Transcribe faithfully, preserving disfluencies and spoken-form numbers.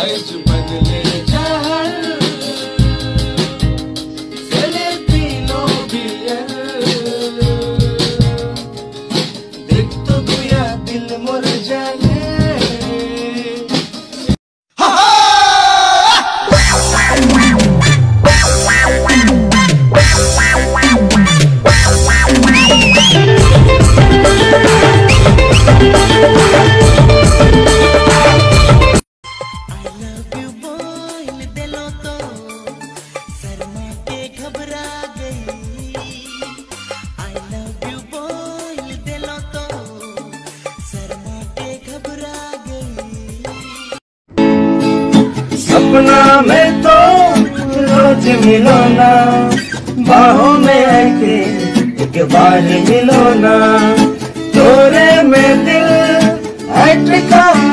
आज बदले जहर फिलिपिनो बियर देख तो गुया दिल मर जाए सपना में तो रोज मिलो ना बाहों में आके एक बार मिलो ना तोरे में दिल अटका